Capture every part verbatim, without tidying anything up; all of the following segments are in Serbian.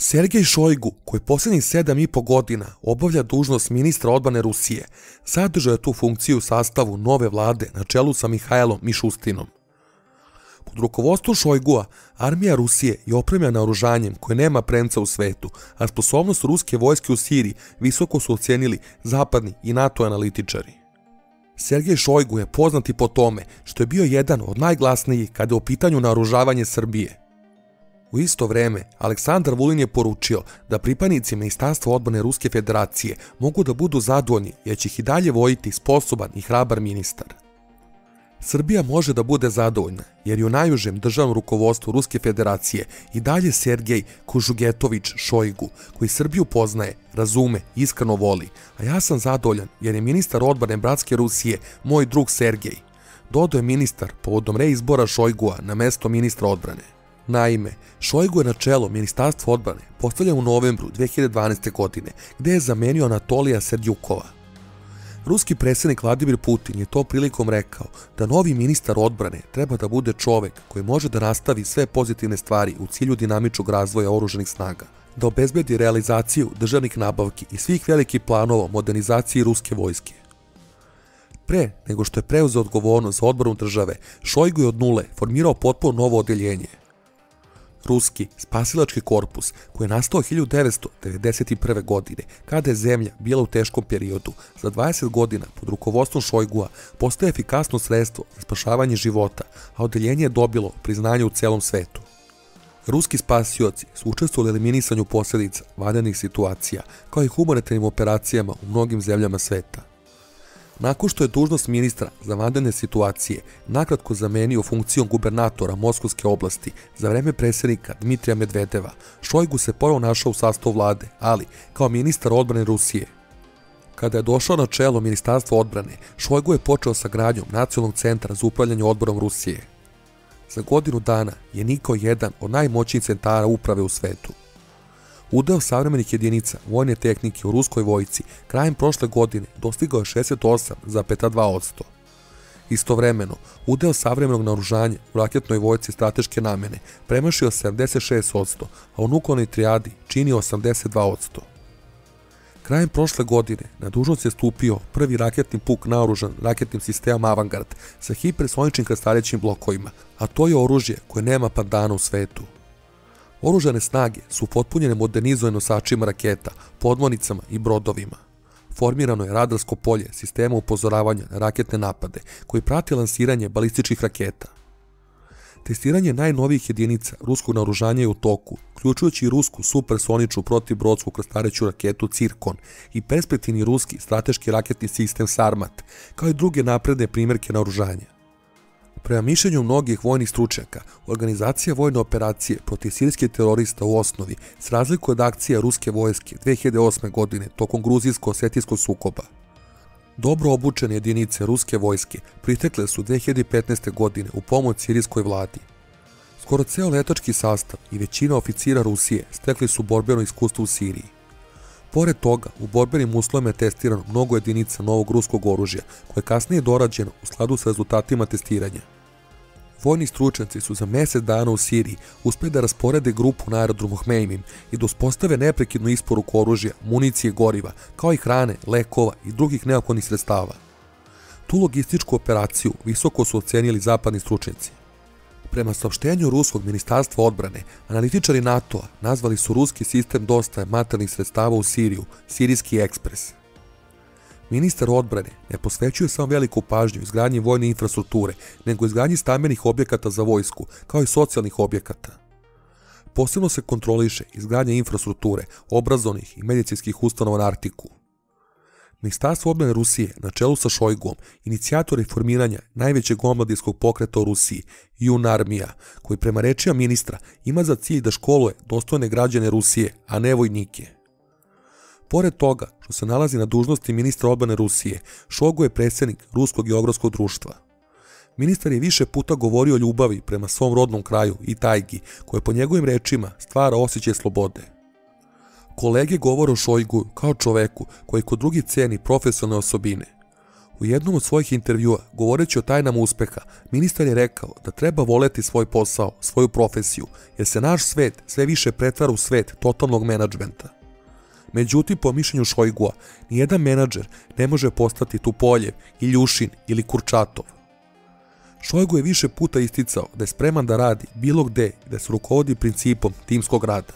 Sergej Šojgu, koji posljednjih sedam i po godina obavlja dužnost ministra odbrane Rusije, zadržao je tu funkciju u sastavu nove vlade na čelu sa Mihajlom Mišustinom. Pod rukovodstvom Šojgua, armija Rusije je opremljena naoružanjem koje nema premca u svetu, a sposobnost ruske vojske u Siriji visoko su ocenili zapadni i NATO analitičari. Sergej Šojgu je poznat i po tome što je bio jedan od najglasnijih kada je u pitanju naoružavanje Srbije. U isto vreme, Aleksandar Vulin je poručio da pripadnici Ministarstva odbrane Ruske federacije mogu da budu zadovoljni jer će ih i dalje vojiti sposoban i hrabar ministar. Srbija može da bude zadovoljna jer je u najužem državnom rukovodstvu Ruske federacije i dalje Sergej Kožugetović Šojgu, koji Srbiju poznaje, razume i iskreno voli, a ja sam zadovoljan jer je ministar odbrane bratske Rusije moj drug Sergej, dodao je ministar povodom reizbora Šojgua na mesto ministra odbrane. Naime, Šojgu je na čelo Ministarstva odbrane postavljen u novembru dve hiljade dvanaeste. godine, gde je zamenio Anatolija Serdjukova. Ruski predsjednik Vladimir Putin je to prilikom rekao da novi ministar odbrane treba da bude čovek koji može da nastavi sve pozitivne stvari u cilju dinamičnog razvoja oružanih snaga, da obezbedi realizaciju državnih nabavki i svih velikih planova modernizaciji ruske vojske. Pre nego što je preuzeo odgovornost za odbranu države, Šojgu je od nule formirao potpuno novo odeljenje. Ruski spasilački korpus, koji je nastao hiljadu devetsto devedeset prve. godine, kada je zemlja bila u teškom periodu, za dvadeset godina pod rukovodstvom Šojgua postaje efikasno sredstvo za spašavanje života, a odeljenje je dobilo priznanje u celom svetu. Ruski spasioci su učestvovali u eliminisanju posljedica vanrednih situacija, kao i humanitarnim operacijama u mnogim zemljama sveta. Nakon što je dužnost ministra za vanredne situacije nakratko zamenio funkcijom gubernatora Moskovske oblasti za vreme predsjednika Dmitrija Medvedeva, Šojgu se ponovo našao u sastavu vlade, ali kao ministar odbrane Rusije. Kada je došao na čelo Ministarstva odbrane, Šojgu je počeo sa gradnjom Nacionalnog centra za upravljanje odbranom Rusije. Za godinu dana je nikao jedan od najmoćnijih centara uprave u svetu. Udeo savremenih jedinica vojne tehnike u ruskoj vojsci krajem prošle godine dostigao je šezdeset osam zarez dva posto. Istovremeno, udeo savremenog naoružanja u raketnoj vojsci strateške namene premašio sedamdeset šest posto, a u nuklearnoj trijadi čini osamdeset dva posto. Krajem prošle godine na dužnost je stupio prvi raketni puk naoružan raketnim sistemom Avangard sa hipersoničnim krstarećim blokovima, a to je oružje koje nema pandana u svetu. Oružane snage su potpunjene modernizovanim nosačima raketa, podmornicama i brodovima. Formirano je radarsko polje sistema upozoravanja na raketne napade koji prati lansiranje balističkih raketa. Testiranje najnovijih jedinica ruskog naoružanja je u toku, uključujući i rusku supersoničnu protibrodsku krstareću raketu Cirkon i perspektivni ruski strateški raketni sistem Sarmat, kao i druge napredne primjerke naoružanja. Prema mišljenju mnogih vojnih stručnjaka, organizacija vojne operacije protiv sirijskih terorista u osnovi se razlikuje od akcija ruske vojske dve hiljade osme. godine tokom gruzijsko-osetijskog sukoba. Dobro obučene jedinice ruske vojske pritekle su dve hiljade petnaeste. godine u pomoć sirijskoj vladi. Skoro ceo letački sastav i većina oficira Rusije stekli su borbeno iskustvo u Siriji. Pored toga, u borbenim uslovima je testirano mnogo jedinica novog ruskog oružja, koje je kasnije dorađeno u skladu sa rezultatima testiranja. Vojni stručnjaci su za mjesec dana u Siriji uspjeli da rasporede grupu na aerodromu Hmeimim i da uspostave neprekidnu isporuku oružja, municije, goriva, kao i hrane, lekova i drugih neophodnih sredstava. Tu logističku operaciju visoko su ocenili zapadni stručnjaci. Prema saopštenju ruskog ministarstva odbrane, analitičari NATO-a nazvali su ruski sistem dostave materijalnih sredstava u Siriju Sirijski ekspres. Ministar odbrane ne posvećuje samo veliku pažnju izgradnji vojne infrastrukture, nego izgradnji stambenih objekata za vojsku, kao i socijalnih objekata. Posebno se kontroliše izgradnja infrastrukture, obrazovnih i medicinskih ustanova na Artiku. Ministarstvo odbrane Rusije, na čelu sa Šojguom, inicijator je formiranja najvećeg omladinskog pokreta u Rusiji, Junarmija, koji prema rečima ministra ima za cilj da školuje dostojne građane Rusije, a ne vojnike. Pored toga što se nalazi na dužnosti ministra odbrane Rusije, Šojgu je predsjednik Ruskog geografskog društva. Ministar je više puta govorio o ljubavi prema svom rodnom kraju i tajgi, koje po njegovim rečima stvara osjećaj slobode. Kolege govore o Šojgu kao čoveku koji kod drugih ceni profesionalne osobine. U jednom od svojih intervjua, govoreći o tajnama uspeha, ministar je rekao da treba voleti svoj posao, svoju profesiju, jer se naš svet sve više pretvara u svet totalnog menadžmenta. Međutim, po mišljenju Šojgua, nijedan menadžer ne može postati Tupoljev, Iljušin ili Kurčatov. Šojgu je više puta isticao da je spreman da radi bilo gde i da se rukovodi principom timskog rada.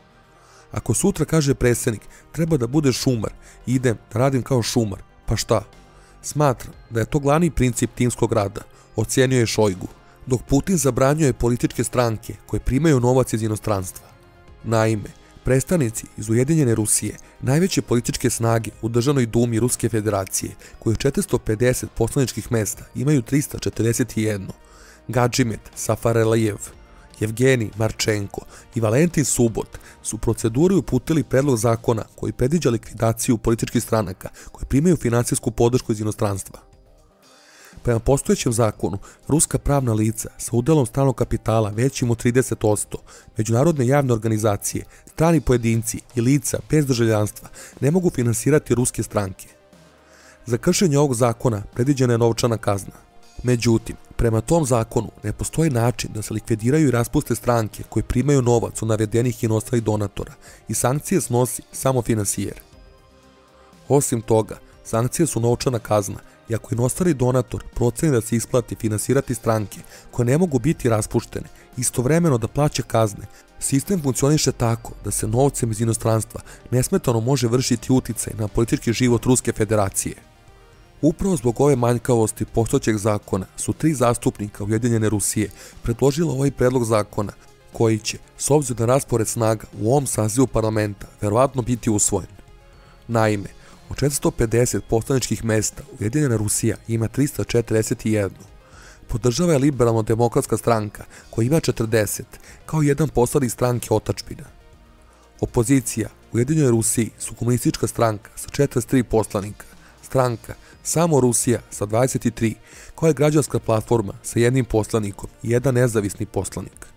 Ako sutra kaže predsjednik, treba da bude šumar, idem da radim kao šumar, pa šta? Smatram da je to glavni princip timskog rada, ocjenio je Šojgu, dok Putin zabranjuje političke stranke koje primaju novac iz inostranstva. Naime, predstavnici iz Ujedinjene Rusije, najveće političke snage u državnoj dumi Ruske federacije, koji od četiristo pedeset poslaničkih mesta imaju trista četrdeset jedan, Gadžimet Safaralijev, Jevgenij Marčenko i Valentin Subot su u proceduri uputili predlog zakona koji predviđa likvidaciju političkih stranaka koji primaju finansijsku podršku iz inostranstva. Prema postojećem zakonu, ruska pravna lica sa udelom stranog kapitala većim od trideset posto, međunarodne javne organizacije, strani pojedinci i lica bez državljanstva ne mogu finansirati ruske stranke. Za kršenje ovog zakona predviđena je novčana kazna. Međutim, prema tom zakonu ne postoji način da se likvidiraju i raspuste stranke koje primaju novac od navedenih inostranih donatora i sankcije snosi samo finansijer. Osim toga, sankcije su novčana kazna i ako inostrani donator proceni da se isplati finansirati stranke koje ne mogu biti raspuštene, istovremeno da plaća kazne, sistem funkcioniše tako da se novcem iz inostranstva nesmetano može vršiti uticaj na politički život Ruske federacije. Upravo zbog ove manjkavosti postojećeg zakona su tri zastupnika Ujedinjene Rusije predložila ovaj predlog zakona koji će, s obzirom na raspored snaga u ovom sazivu parlamenta, verovatno biti usvojen. Naime, od četiristo pedeset poslaničkih mesta Ujedinjena Rusija ima trista četrdeset jedan. Podržava je Liberalno-demokratska stranka koja ima četrdeset, kao jedan poslanik stranke Otadžbina. Opozicija u Ujedinjenoj Rusiji su komunistička stranka sa četrdeset tri poslanika, stranka Samo Rusija sa dvadeset tri, koja je građanska platforma sa jednim poslanikom i jedan nezavisni poslanik.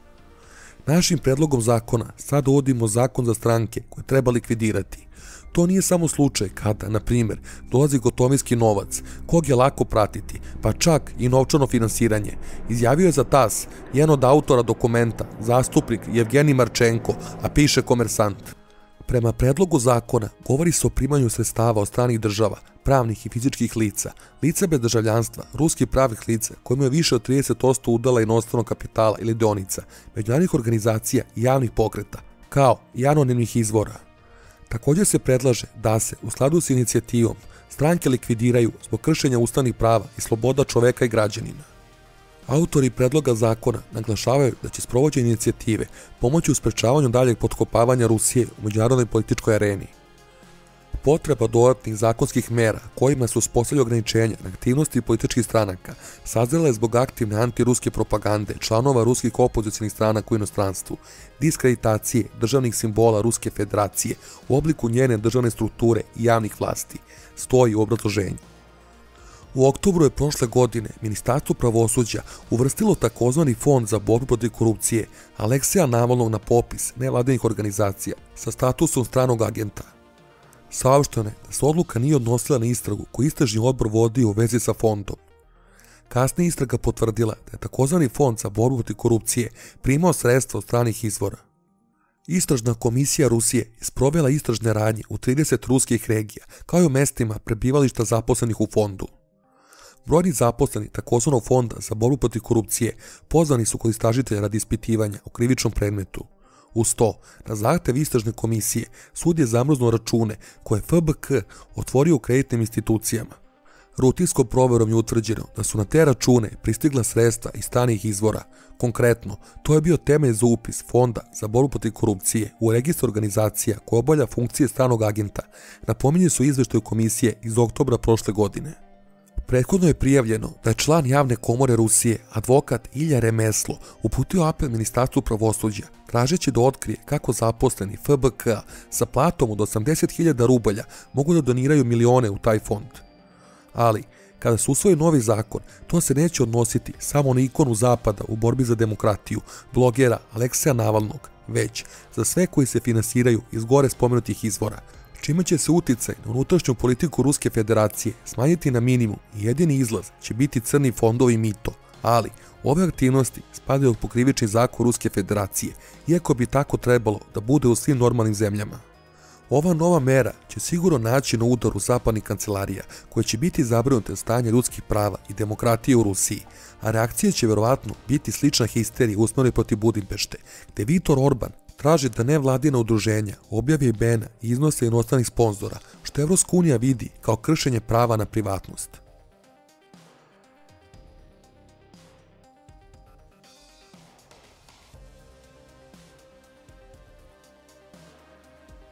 Našim predlogom zakona sad uvodimo zakon za stranke koje treba likvidirati. To nije samo slučaj kada, na primjer, dolazi gotovinski novac, kog je lako pratiti, pa čak i novčano finansiranje, izjavio je za T A S jedan od autora dokumenta, zastupnik Jevgenij Marčenko, a piše Komersant. Prema predlogu zakona govori se o primanju sredstava od stranih država, pravnih i fizičkih lica, lica bez državljanstva, ruskih pravnih lica koji imaju više od trideset posto udela inostranog kapitala ili dionica, međunarodnih organizacija i javnih pokreta, kao i anonimnih izvora. Također se predlaže da se, u skladu s inicijativom, stranke likvidiraju zbog kršenja ustavnih prava i sloboda čoveka i građanina. Autori predloga zakona naglašavaju da će sprovođenje inicijative pomoći u sprečavanju daljeg potkopavanja Rusije u međunarodnoj političkoj areni. Potreba dodatnih zakonskih mera kojima se uspostavljaju ograničenja na aktivnosti političkih stranaka sazrela je zbog aktivne antiruske propagande članova ruskih opozicionih stranaka u inostranstvu, diskreditacije državnih simbola Ruske federacije u obliku njene državne strukture i javnih vlasti, stoji u obrazloženju. U oktobru je prošle godine Ministarstvo pravosuđa uvrstilo takozvani fond za borbu protiv korupcije Alekseja Navalnog na popis nevladinih organizacija sa statusom stranog agenta. Saopšteno je da se odluka nije odnosila na istragu koju istražni odbor vodio u vezi sa fondom. Kasnije istraga potvrdila da je takozvani fond za borbu protiv korupcije primao sredstva od stranih izvora. Istražna komisija Rusije je sprovela istražne radnje u trideset ruskih regija, kao i u mestima prebivališta zaposlenih u fondu. Brojni zaposleni takozvanog fonda za borbu protiv korupcije pozvani su kod istražitelja radi ispitivanja o krivičnom predmetu. Uz to, na zahtev istražne komisije, sud je zamrznuo račune koje F B K otvorio u kreditnim institucijama. Rutinskom proverom je utvrđeno da su na te račune pristigla sredstva iz stranih izvora. Konkretno, to je bio temelj za upis Fonda za borbu protiv korupcije u registar organizacija koja obavlja funkcije stranog agenta, napominje su izveštaju komisije iz oktobra prošle godine. Prethodno je prijavljeno da je član javne komore Rusije, advokat Ilja Remeslo, uputio apel Ministarstvu pravosuđa, tražeći da otkrije kako zaposleni F B K sa platom od osamdeset hiljada rubalja mogu da doniraju milione u taj fond. Ali, kada se usvoji novi zakon, to se neće odnositi samo na ikonu Zapada u borbi za demokratiju, blogera Alekseja Navalnog, već za sve koji se finansiraju iz gore spomenutih izvora, čime će se uticaj na unutrašnju politiku Ruske federacije smanjiti na minimum i jedini izlaz će biti crni fondovi i mito, ali ove aktivnosti spadaju pod krivični zakon Ruske federacije, iako bi tako trebalo da bude u svim normalnim zemljama. Ova nova mera će sigurno naći na udaru zapadnih kancelarija, koje će biti zabrinute od stanja ljudskih prava i demokratije u Rusiji, a reakcija će verovatno biti slična histeriji usmjerene protiv Budimpešte, gde Viktor Orban traži da nevladina udruženja objave imena i iznose inostranih sponzora, što Evropska unija vidi kao kršenje prava na privatnost.